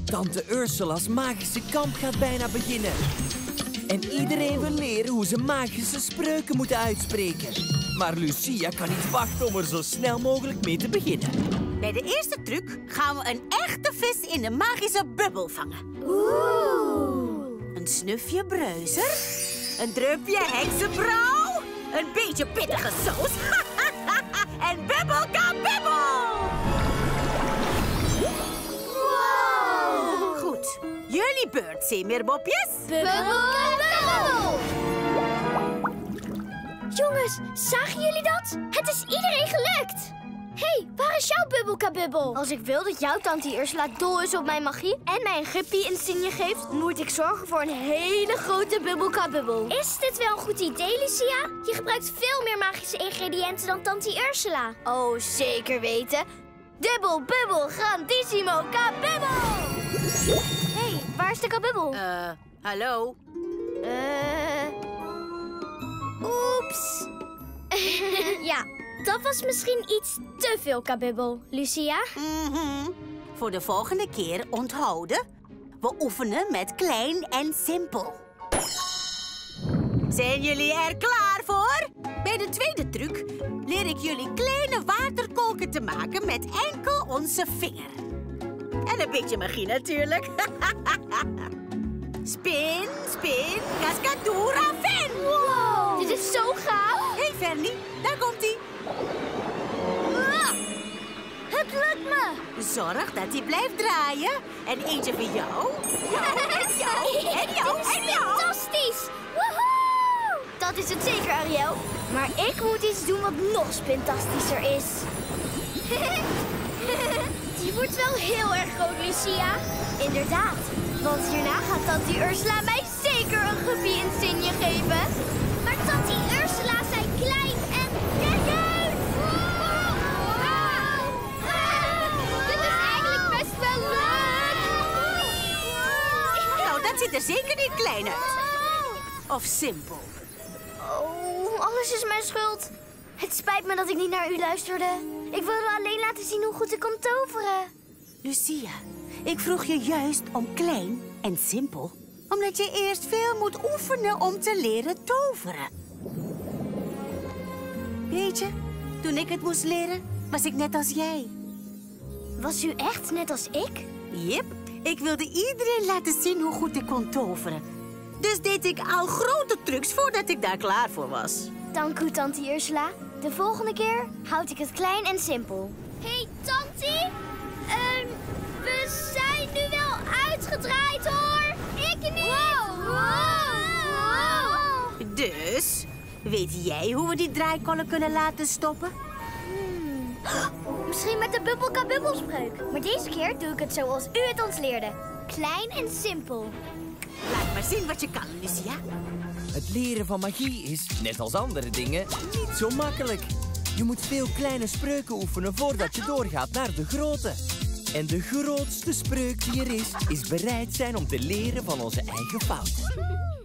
Tante Ursula's magische kamp gaat bijna beginnen. En iedereen wil leren hoe ze magische spreuken moeten uitspreken. Maar Lucia kan niet wachten om er zo snel mogelijk mee te beginnen. Bij de eerste truc gaan we een echte vis in de magische bubbel vangen. Een snufje bruiser, een drupje heksenbrouw, een beetje pittige saus en bubbel ka bubbel! Wow! Goed, jullie beurt, zeemeermopjes. Bubbel! Jongens, zagen jullie dat? Het is iedereen gelukt! Hé, waar is jouw bubbelkabubbel? Als ik wil dat jouw tante Ursula dol is op mijn magie en mij een guppy-insigne geeft, moet ik zorgen voor een hele grote bubbelkabubbel. Is dit wel een goed idee, Lucia? Je gebruikt veel meer magische ingrediënten dan tante Ursula. Oh, zeker weten. Dubbel, bubbel, grandissimo, kabubbel! Hé, waar is de kabubbel? Hallo? Oeps. Ja, dat was misschien iets te veel kabubbel, Lucia. Voor de volgende keer onthouden. We oefenen met klein en simpel. Zijn jullie er klaar voor? Bij de tweede truc leer ik jullie kleine waterkolken te maken met enkel onze vinger. En een beetje magie natuurlijk. Spin, spin, cascadura, fin! Wow, dit is zo gaaf. Hé, Fernie, daar komt-ie. Het lukt me. Zorg dat hij blijft draaien. En eentje voor jou. En jou, en jou, en jou. Fantastisch. Woehoe! Dat is het zeker, Ariel. Maar ik moet iets doen wat nog spintastischer is. Die wordt wel heel erg groot, Lucia. Inderdaad. Want hierna gaat tante Ursula mij zeker een guppy-insigne geven. Maar tante Ursula zei klein en... Kijk uit! Dit is eigenlijk best wel leuk! Nou, dat ziet er zeker niet klein uit. Of simpel. Oh, alles is mijn schuld. Het spijt me dat ik niet naar u luisterde. Ik wilde alleen laten zien hoe goed ik kon toveren. Lucia, ik vroeg je juist om klein en simpel. Omdat je eerst veel moet oefenen om te leren toveren. Weet je, toen ik het moest leren, was ik net als jij. Was u echt net als ik? Jep, ik wilde iedereen laten zien hoe goed ik kon toveren. Dus deed ik al grote trucs voordat ik daar klaar voor was. Dank u, tante Ursula. De volgende keer houd ik het klein en simpel. Hey, tante. We zijn nu wel uitgedraaid, hoor. Ik niet. Wow. Dus, weet jij hoe we die draaikollen kunnen laten stoppen? Misschien met de bubbelka-bubbelspreuk. Maar deze keer doe ik het zoals u het ons leerde. Klein en simpel. Laat maar zien wat je kan, Lucia. Het leren van magie is, net als andere dingen, niet zo makkelijk. Je moet veel kleine spreuken oefenen voordat je doorgaat naar de grote. En de grootste spreuk die er is bereid zijn om te leren van onze eigen fouten.